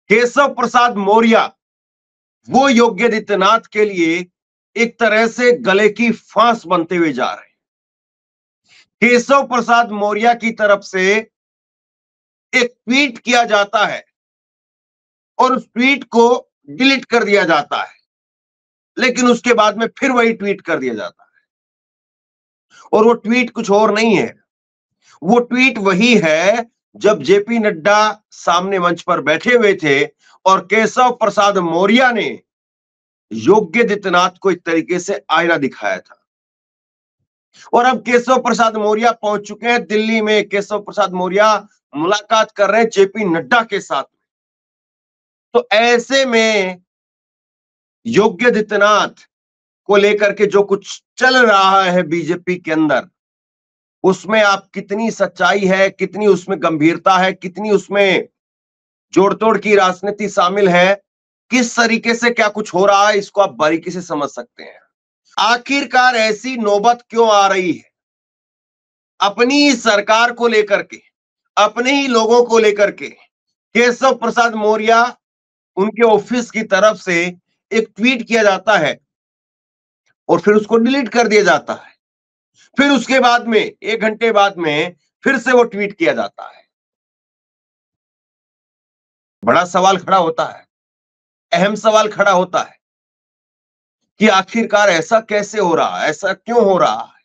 केशव प्रसाद मौर्य वो योगी आदित्यनाथ के लिए एक तरह से गले की फांस बनते हुए जा रहे हैं। केशव प्रसाद मौर्य की तरफ से एक ट्वीट किया जाता है और उस ट्वीट को डिलीट कर दिया जाता है, लेकिन उसके बाद में फिर वही ट्वीट कर दिया जाता है। और वो ट्वीट कुछ और नहीं है, वो ट्वीट वही है जब जेपी नड्डा सामने मंच पर बैठे हुए थे और केशव प्रसाद मौर्य ने योगी आदित्यनाथ को एक तरीके से आईना दिखाया था। और अब केशव प्रसाद मौर्य पहुंच चुके हैं दिल्ली में। केशव प्रसाद मौर्य मुलाकात कर रहे हैं जेपी नड्डा के साथ में। तो ऐसे में योगी आदित्यनाथ को लेकर के जो कुछ चल रहा है बीजेपी के अंदर, उसमें आप कितनी सच्चाई है, कितनी उसमें गंभीरता है, कितनी उसमें जोड़तोड़ की राजनीति शामिल है, किस तरीके से क्या कुछ हो रहा है, इसको आप बारीकी से समझ सकते हैं। आखिरकार ऐसी नौबत क्यों आ रही है? अपनी सरकार को लेकर के, अपने ही लोगों को लेकर के केशव प्रसाद मौर्य उनके ऑफिस की तरफ से एक ट्वीट किया जाता है और फिर उसको डिलीट कर दिया जाता है। फिर उसके बाद में 1 घंटे बाद में फिर से वो ट्वीट किया जाता है। बड़ा सवाल खड़ा होता है, अहम सवाल खड़ा होता है कि आखिरकार ऐसा कैसे हो रहा है, ऐसा क्यों हो रहा है?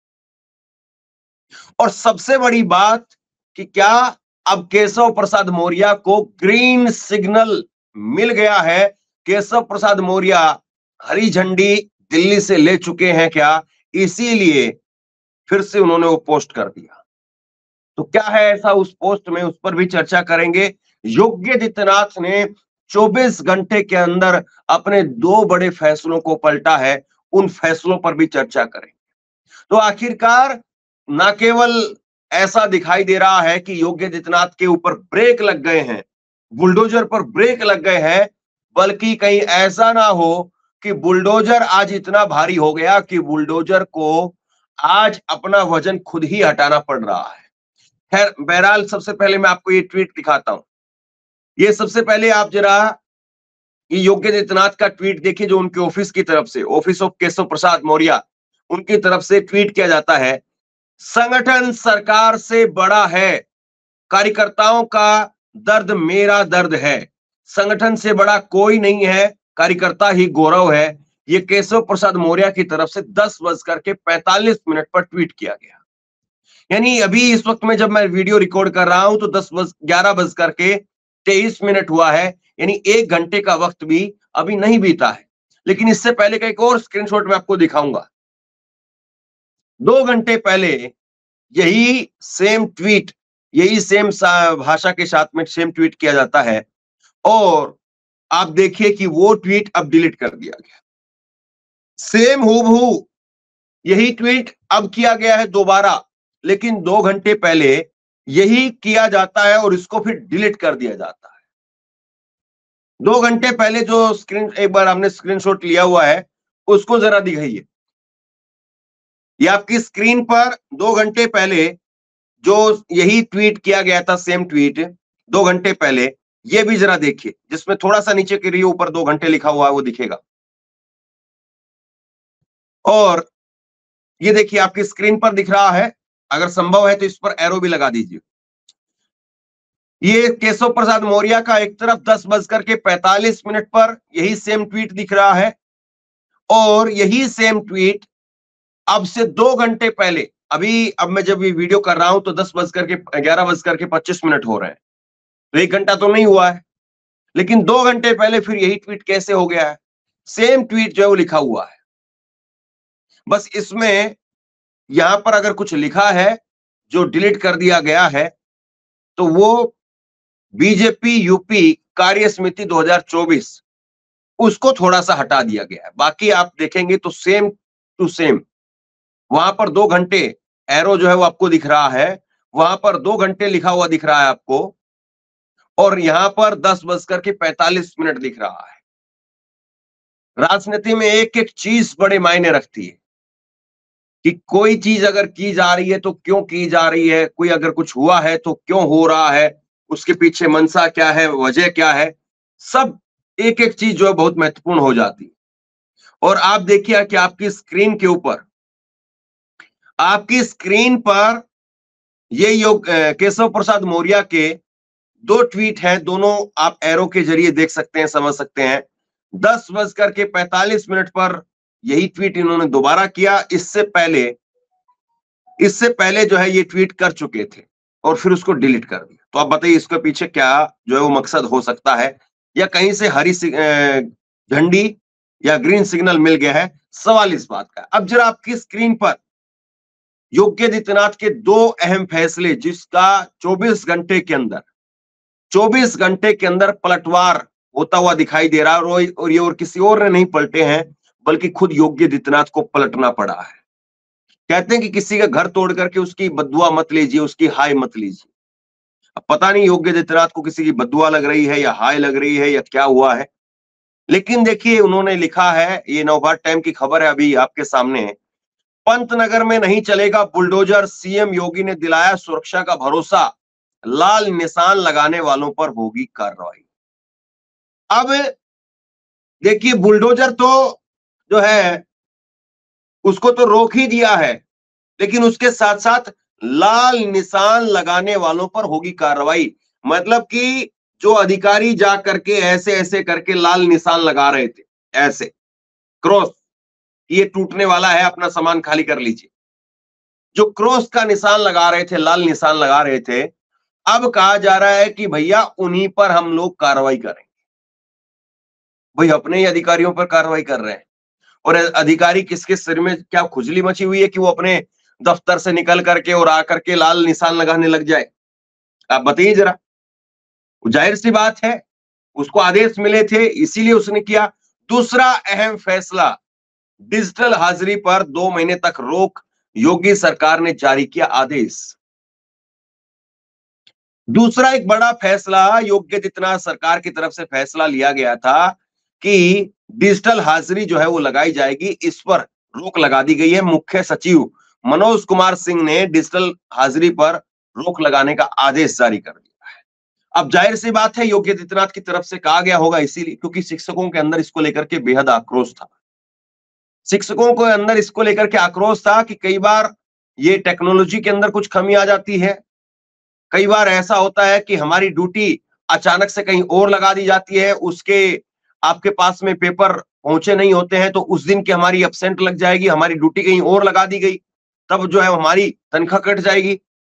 और सबसे बड़ी बात कि क्या अब केशव प्रसाद मौर्य को ग्रीन सिग्नल मिल गया है? केशव प्रसाद मौर्य हरी झंडी दिल्ली से ले चुके हैं क्या? इसीलिए फिर से उन्होंने वो पोस्ट कर दिया। तो क्या है ऐसा उस पोस्ट में, उस पर भी चर्चा करेंगे। योगी आदित्यनाथ ने 24 घंटे के अंदर अपने 2 बड़े फैसलों को पलटा है, उन फैसलों पर भी चर्चा करेंगे। तो आखिरकार न केवल ऐसा दिखाई दे रहा है कि योगी आदित्यनाथ के ऊपर ब्रेक लग गए हैं, बुलडोजर पर ब्रेक लग गए हैं, बल्कि कहीं ऐसा ना हो कि बुलडोजर आज इतना भारी हो गया कि बुलडोजर को आज अपना वजन खुद ही हटाना पड़ रहा है। खैर, बहरहाल सबसे पहले मैं आपको ये ट्वीट दिखाता हूं। ये सबसे पहले आप जरा ये योगी आदित्यनाथ का ट्वीट देखिए, जो उनके ऑफिस की तरफ से, ऑफिस ऑफ केशव प्रसाद मौर्य, उनकी तरफ से ट्वीट किया जाता है। संगठन सरकार से बड़ा है, कार्यकर्ताओं का दर्द मेरा दर्द है, संगठन से बड़ा कोई नहीं है, कार्यकर्ता ही गौरव है। ये केशव प्रसाद मौर्य की तरफ से 10:45 पर ट्वीट किया गया। यानी अभी इस वक्त में जब मैं वीडियो रिकॉर्ड कर रहा हूं तो 11:23 हुआ है, यानी 1 घंटे का वक्त भी अभी नहीं बीता है। लेकिन इससे पहले का एक और स्क्रीनशॉट मैं आपको दिखाऊंगा। 2 घंटे पहले यही सेम ट्वीट, यही सेम भाषा के साथ में सेम ट्वीट किया जाता है और आप देखिए कि वो ट्वीट अब डिलीट कर दिया गया। सेम हूबहू यही ट्वीट अब किया गया है दोबारा, लेकिन 2 घंटे पहले यही किया जाता है और इसको फिर डिलीट कर दिया जाता है। 2 घंटे पहले जो एक बार हमने स्क्रीनशॉट लिया हुआ है उसको जरा दिखाइए। ये आपकी स्क्रीन पर 2 घंटे पहले जो यही ट्वीट किया गया था, सेम ट्वीट 2 घंटे पहले, ये भी जरा देखिए, जिसमें थोड़ा सा नीचे गिरिए, ऊपर 2 घंटे लिखा हुआ है वो दिखेगा। और ये देखिए आपकी स्क्रीन पर दिख रहा है, अगर संभव है तो इस पर एरो भी लगा दीजिए। ये केशव प्रसाद मौर्य का एक तरफ 10:45 पर यही सेम ट्वीट दिख रहा है और यही सेम ट्वीट अब से 2 घंटे पहले, अब मैं जब ये वीडियो कर रहा हूं तो 11:25 हो रहे हैं, तो 1 घंटा तो नहीं हुआ है, लेकिन 2 घंटे पहले फिर यही ट्वीट कैसे हो गया है? सेम ट्वीट जो है वो लिखा हुआ है, बस इसमें यहां पर अगर कुछ लिखा है जो डिलीट कर दिया गया है तो वो बीजेपी यूपी कार्य समिति 2024, उसको थोड़ा सा हटा दिया गया है। बाकी आप देखेंगे तो सेम टू सेम, वहां पर 2 घंटे एरो जो है वो आपको दिख रहा है, वहां पर 2 घंटे लिखा हुआ दिख रहा है आपको, और यहां पर 10:45 दिख रहा है। राजनीति में एक एक चीज बड़े मायने रखती है कि कोई चीज अगर की जा रही है तो क्यों की जा रही है, कोई अगर कुछ हुआ है तो क्यों हो रहा है, उसके पीछे मंशा क्या है, वजह क्या है, सब एक एक चीज जो है बहुत महत्वपूर्ण हो जाती है। और आप देखिए कि आपकी स्क्रीन के ऊपर, आपकी स्क्रीन पर ये केशव प्रसाद मौर्य के दो ट्वीट हैं, दोनों आप एरो के जरिए देख सकते हैं, समझ सकते हैं। 10:45 पर यही ट्वीट इन्होंने दोबारा किया। इससे पहले जो है ये ट्वीट कर चुके थे और फिर उसको डिलीट कर दिया। तो आप बताइए इसके पीछे क्या जो है वो मकसद हो सकता है, या कहीं से हरी झंडी या ग्रीन सिग्नल मिल गया है, सवाल इस बात का। अब जरा आपकी स्क्रीन पर योगी आदित्यनाथ के दो अहम फैसले, जिसका 24 घंटे के अंदर पलटवार होता हुआ दिखाई दे रहा है, और ये और किसी और ने नहीं पलटे हैं, बल्कि खुद योगी आदित्यनाथ को पलटना पड़ा है। कहते हैं कि किसी का घर तोड़ करके उसकी बद्दुआ मत लीजिए, उसकी हाय मत लीजिए। अब पता नहीं योगी आदित्यनाथ को किसी की बद्दुआ लग रही है या हाय लग रही है या क्या हुआ है, लेकिन देखिए उन्होंने लिखा है, ये नवभारत टाइम की खबर है, अभी आपके सामने है। पंतनगर में नहीं चलेगा बुलडोजर, सीएम योगी ने दिलाया सुरक्षा का भरोसा, लाल निशान लगाने वालों पर होगी कार्रवाई। अब देखिए बुलडोजर तो जो है उसको तो रोक ही दिया है, लेकिन उसके साथ साथ लाल निशान लगाने वालों पर होगी कार्रवाई। मतलब कि जो अधिकारी जा करके ऐसे ऐसे करके लाल निशान लगा रहे थे, ऐसे क्रॉस, ये टूटने वाला है, अपना सामान खाली कर लीजिए, जो क्रॉस का निशान लगा रहे थे, लाल निशान लगा रहे थे, अब कहा जा रहा है कि भैया उन्हीं पर हम लोग कार्रवाई करेंगे। भाई अपने ही अधिकारियों पर कार्रवाई कर रहे हैं, और अधिकारी किसके सिर में क्या खुजली मची हुई है कि वो अपने दफ्तर से निकल करके और आकर के लाल निशान लगाने लग जाए? आप बताइए जरा। जाहिर सी बात है, उसको आदेश मिले थे इसीलिए उसने किया। दूसरा अहम फैसला, डिजिटल हाजिरी पर 2 महीने तक रोक, योगी सरकार ने जारी किया आदेश। दूसरा एक बड़ा फैसला योगी आदित्यनाथ सरकार की तरफ से फैसला लिया गया था कि डिजिटल हाजिरी जो है वो लगाई जाएगी, इस पर रोक लगा दी गई है। मुख्य सचिव मनोज कुमार सिंह ने डिजिटल हाजिरी पर रोक लगाने का आदेश जारी कर दिया है। अब जाहिर सी बात है योगी आदित्यनाथ की तरफ से कहा गया होगा, इसीलिए क्योंकि शिक्षकों के अंदर इसको लेकर के बेहद आक्रोश था। शिक्षकों को अंदर इसको लेकर के आक्रोश था कि कई बार ये टेक्नोलॉजी के अंदर कुछ कमी आ जाती है, कई बार ऐसा होता है कि हमारी ड्यूटी अचानक से कहीं और लगा दी जाती है, उसके आपके पास में पेपर पहुंचे नहीं होते हैं, तो उस दिन की हमारी एब्सेंट लग जाएगी, हमारी ड्यूटी कहीं और लगा दी गई, तब जो है हमारी तनख्वाह कट जाएगी।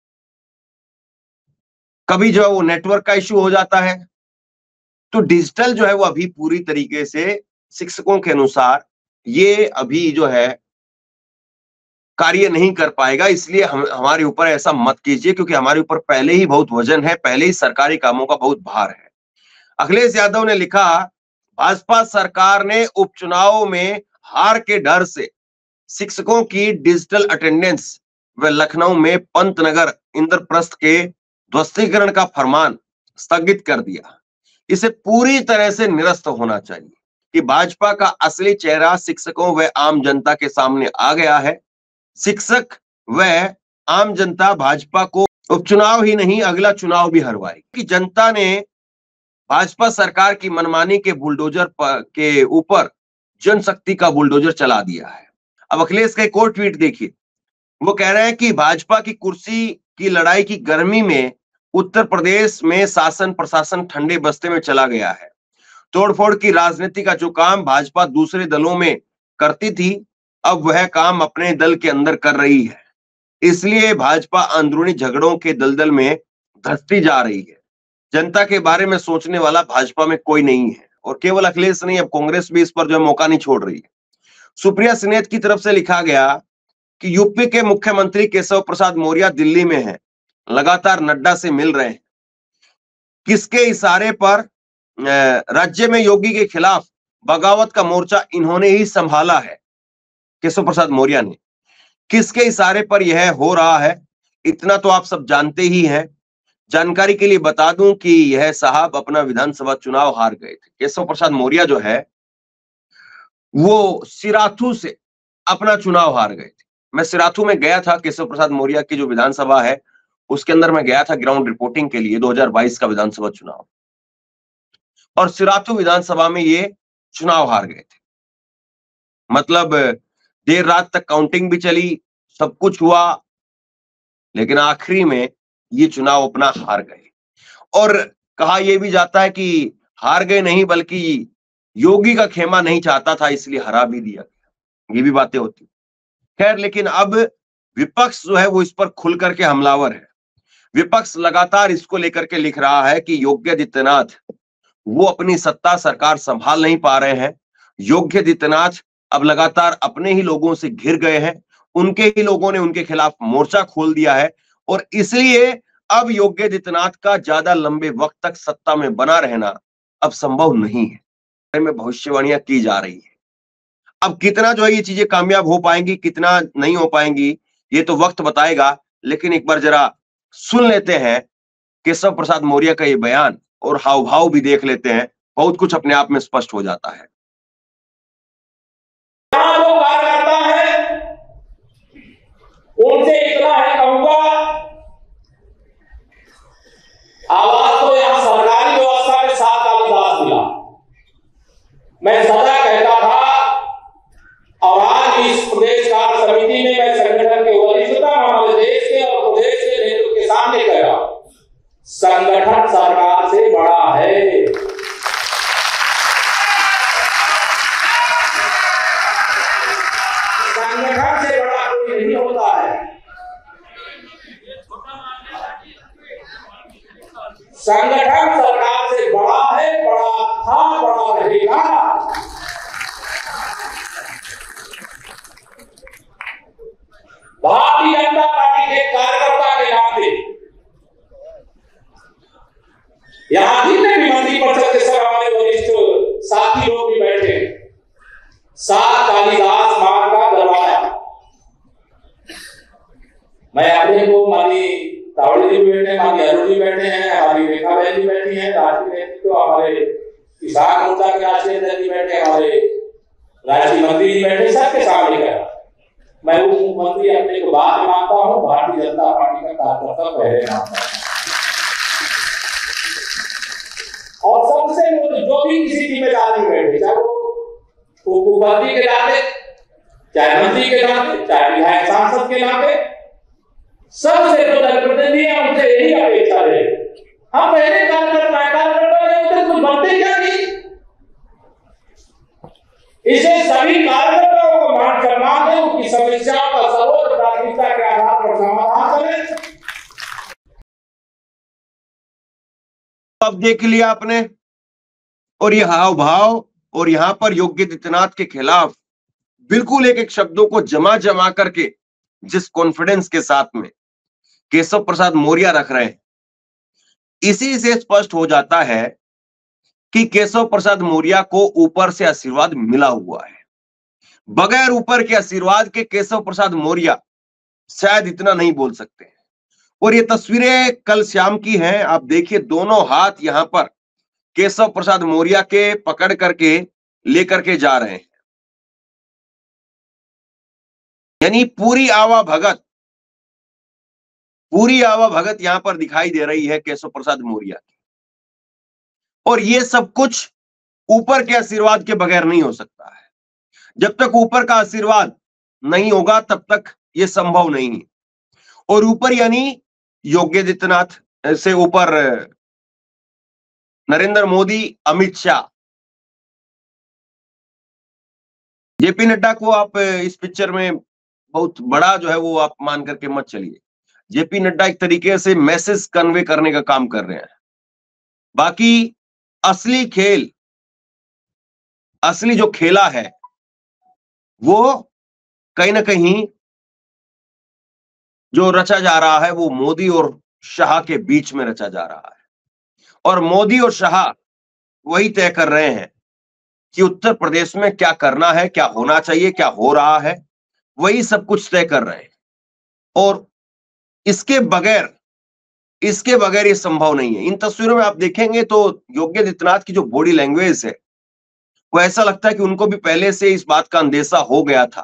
कभी जो है वो नेटवर्क का इश्यू हो जाता है। तो डिजिटल जो है वो अभी पूरी तरीके से शिक्षकों के अनुसार ये अभी जो है कार्य नहीं कर पाएगा, इसलिए हमारे ऊपर ऐसा मत कीजिए, क्योंकि हमारे ऊपर पहले ही बहुत वजन है, पहले ही सरकारी कामों का बहुत भार है। अखिलेश यादव ने लिखा, भाजपा सरकार ने उपचुनाव में हार के डर से शिक्षकों की डिजिटल अटेंडेंस व लखनऊ में पंतनगर इंद्रप्रस्थ के ध्वस्तीकरण का फरमान स्थगित कर दिया। इसे पूरी तरह से निरस्त होना चाहिए कि भाजपा का असली चेहरा शिक्षकों व आम जनता के सामने आ गया है। शिक्षक व आम जनता भाजपा को उपचुनाव ही नहीं अगला चुनाव भी हरवाएगी, कि जनता ने भाजपा सरकार की मनमानी के बुलडोजर के ऊपर जनशक्ति का बुलडोजर चला दिया है। अब अखिलेश का एक और ट्वीट देखिए, वो कह रहे हैं कि भाजपा की कुर्सी की लड़ाई की गर्मी में उत्तर प्रदेश में शासन प्रशासन ठंडे बस्ते में चला गया है। तोड़फोड़ की राजनीति का जो काम भाजपा दूसरे दलों में करती थी, अब वह काम अपने दल के अंदर कर रही है। इसलिए भाजपा अंदरूनी झगड़ों के दलदल में धंसती जा रही है। जनता के बारे में सोचने वाला भाजपा में कोई नहीं है, और केवल अखिलेश नहीं, अब कांग्रेस भी इस पर जो है मौका नहीं छोड़ रही है। सुप्रिया सिनेत की तरफ से लिखा गया कि यूपी के मुख्यमंत्री केशव प्रसाद मौर्य दिल्ली में हैं, लगातार नड्डा से मिल रहे हैं। किसके इशारे पर राज्य में योगी के खिलाफ बगावत का मोर्चा इन्होंने ही संभाला है, केशव प्रसाद मौर्य ने। किसके इशारे पर यह हो रहा है, इतना तो आप सब जानते ही हैं। जानकारी के लिए बता दूं कि यह साहब अपना विधानसभा चुनाव हार गए थे। केशव प्रसाद मौर्य जो है वो सिराथू से अपना चुनाव हार गए थे। मैं सिराथू में गया था, केशव प्रसाद मौर्य की जो विधानसभा है उसके अंदर मैं गया था ग्राउंड रिपोर्टिंग के लिए, 2022 का विधानसभा चुनाव। और सिराथू विधानसभा में ये चुनाव हार गए थे। मतलब देर रात तक काउंटिंग भी चली, सब कुछ हुआ, लेकिन आखिरी में ये चुनाव अपना हार गए। और कहा यह भी जाता है कि हार गए नहीं, बल्कि योगी का खेमा नहीं चाहता था, इसलिए हरा भी दिया गया। ये भी बातें होती। खैर, लेकिन अब विपक्ष जो है वो इस पर खुल करके हमलावर है। विपक्ष लगातार इसको लेकर के लिख रहा है कि योगी आदित्यनाथ वो अपनी सत्ता सरकार संभाल नहीं पा रहे हैं। योगी आदित्यनाथ अब लगातार अपने ही लोगों से घिर गए हैं, उनके ही लोगों ने उनके खिलाफ मोर्चा खोल दिया है, और इसलिए अब योगी आदित्यनाथ का ज्यादा लंबे वक्त तक सत्ता में बना रहना अब संभव नहीं है। में भविष्यवाणियां की जा रही है। अब कितना जो है ये चीजें कामयाब हो पाएंगी, कितना नहीं हो पाएंगी, ये तो वक्त बताएगा। लेकिन एक बार जरा सुन लेते हैं केशव प्रसाद मौर्य का ये बयान, और हाव भाव भी देख लेते हैं, बहुत कुछ अपने आप में स्पष्ट हो जाता है। जो कार्यकर्ता है उनसे इतना है कहूंगा, आवाज तो यहां सरकारी व्यवस्था में 7 कालिदास मिला। मैं सदा कहता था, और आज इस प्रदेश कार्य समिति में मैं संगठन के वरिष्ठता हमारे देश के और प्रदेश के नेतृत्व के सामने कह रहा हूं, संगठन सरकार से बड़ा है। संगठन से बड़ा कोई नहीं होता है। संगठन सरकार से बड़ा है, बड़ा था, बड़ा रहेगा। भारतीय जनता पार्टी के कार्यकर्ता के नाते यहां जितने भी मंत्री परिषद के सब हमारे वरिष्ठ साथी लोग भी बैठे हैं। 7 कालिदास मार्ग का दरवाजा। मैं अपने को हमारी तावड़ी जी बैठे हैं, हमारी अरुण जी बैठे हैं, हमारी रेखा बहन जी बैठी हैं, राष्ट्रीय नेतृत्व हमारे किसान मोर्चा के राष्ट्रीय अध्यक्ष जी बैठे, हमारे राष्ट्रीय मंत्री जी बैठे, सबके सामने कह मैं उप मुख्यमंत्री अपने को बाद में मानता हूं, भारतीय जनता पार्टी का कार्यकर्ता पहले मानता हूं। और सबसे जो भी किसी जिम्मेदार में बैठे, चाहे वो उपमंत्री के नाते, चाहे मंत्री के नाते, चाहे विधायक सांसद के नाते, सबसे जो जनप्रतिनिधि है उनसे यही अपेक्षा है। हम पहले कार्यकर्ता कुछ बनते क्या नहीं, इसे सभी कार्यकर्ताओं को मान सम्मान दें, उनकी समस्याओं का सर्वोच्च प्राथमिकता के आधार पर समाधान करें। अब देख लिया आपने, और ये हाव भाव, और यहां पर योगी आदित्यनाथ के खिलाफ बिल्कुल एक एक शब्दों को जमा जमा करके जिस कॉन्फिडेंस के साथ में केशव प्रसाद मौर्य रख रहे हैं, इसी से स्पष्ट हो जाता है कि केशव प्रसाद मौर्य को ऊपर से आशीर्वाद मिला हुआ है। बगैर ऊपर के आशीर्वाद के केशव प्रसाद मौर्य शायद इतना नहीं बोल सकते हैं। और ये तस्वीरें कल शाम की हैं, आप देखिए दोनों हाथ यहां पर केशव प्रसाद मौर्य के पकड़ करके लेकर के जा रहे हैं, यानी पूरी आवा भगत यहां पर दिखाई दे रही है केशव प्रसाद मौर्य की। और ये सब कुछ ऊपर के आशीर्वाद के बगैर नहीं हो सकता है। जब तक ऊपर का आशीर्वाद नहीं होगा तब तक ये संभव नहीं है। और ऊपर यानी योगी आदित्यनाथ से ऊपर नरेंद्र मोदी, अमित शाह, जेपी नड्डा को आप इस पिक्चर में बहुत बड़ा जो है वो आप मान करके मत चलिए। जेपी नड्डा एक तरीके से मैसेज कन्वे करने का काम कर रहे हैं। बाकी असली खेल, असली जो खेला है वो कहीं ना कहीं जो रचा जा रहा है वो मोदी और शाह के बीच में रचा जा रहा है। और मोदी और शाह वही तय कर रहे हैं कि उत्तर प्रदेश में क्या करना है, क्या होना चाहिए, क्या हो रहा है, वही सब कुछ तय कर रहे हैं। और इसके बगैर ये संभव नहीं है। इन तस्वीरों में आप देखेंगे तो योगी आदित्यनाथ की जो बॉडी लैंग्वेज है वो ऐसा लगता है कि उनको भी पहले से इस बात का अंदेशा हो गया था,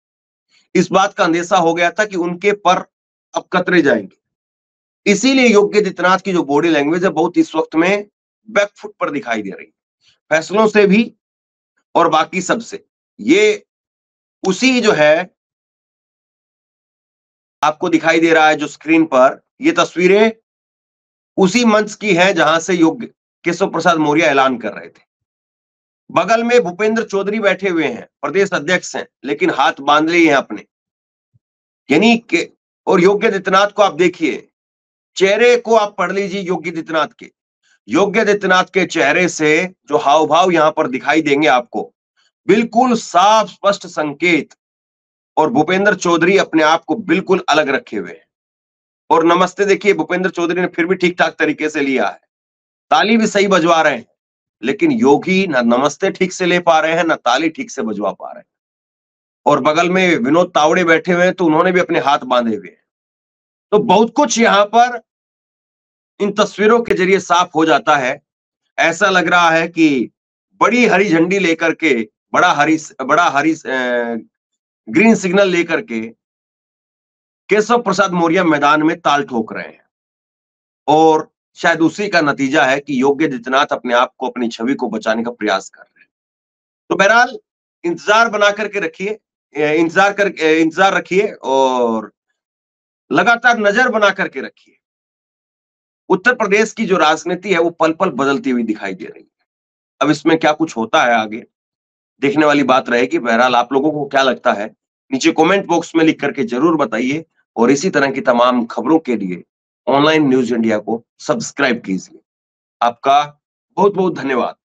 कि उनके पर अब कतरे जाएंगे। इसीलिए योगी आदित्यनाथ की जो बॉडी लैंग्वेज है बहुत इस वक्त में बैकफुट पर दिखाई दे रही है। फैसलों से भी और बाकी सब से। ये उसी जो है आपको दिखाई दे रहा है जो स्क्रीन पर, ये तस्वीरें उसी मंच की हैं जहां से योग्य केशव प्रसाद मौर्य ऐलान कर रहे थे। बगल में भूपेंद्र चौधरी बैठे हुए हैं, प्रदेश अध्यक्ष हैं, लेकिन हाथ बांध लिए हैं अपने, यानी कि, और योगी आदित्यनाथ को आप देखिए, चेहरे को आप पढ़ लीजिए योगी आदित्यनाथ के। योगी आदित्यनाथ के चेहरे से जो हाव भाव यहां पर दिखाई देंगे आपको, बिल्कुल साफ स्पष्ट संकेत। और भूपेंद्र चौधरी अपने आप को बिल्कुल अलग रखे हुए हैं। और नमस्ते देखिए, भूपेंद्र चौधरी ने फिर भी ठीक ठाक तरीके से लिया है, ताली भी सही बजवा रहे हैं, लेकिन योगी ना नमस्ते ठीक से ले पा रहे हैं, ना ताली ठीक से बजवा पा रहे हैं। और बगल में विनोद तावड़े बैठे हुए हैं, तो उन्होंने भी अपने हाथ बांधे हुए हैं। तो बहुत कुछ यहां पर इन तस्वीरों के जरिए साफ हो जाता है। ऐसा लग रहा है कि बड़ी हरी झंडी लेकर के, बड़ा हरी ग्रीन सिग्नल लेकर के केशव प्रसाद मौर्य मैदान में ताल ठोक रहे हैं। और शायद उसी का नतीजा है कि योगी आदित्यनाथ अपने आप को, अपनी छवि को बचाने का प्रयास कर रहे हैं। तो बहरहाल इंतजार बना करके रखिए, इंतजार रखिए और लगातार नजर बना करके रखिए। उत्तर प्रदेश की जो राजनीति है वो पल पल बदलती हुई दिखाई दे रही है। अब इसमें क्या कुछ होता है आगे, देखने वाली बात रहेगी। बहरहाल आप लोगों को क्या लगता है, नीचे कमेंट बॉक्स में लिख करके जरूर बताइए। और इसी तरह की तमाम खबरों के लिए ऑनलाइन न्यूज इंडिया को सब्सक्राइब कीजिए। आपका बहुत बहुत धन्यवाद।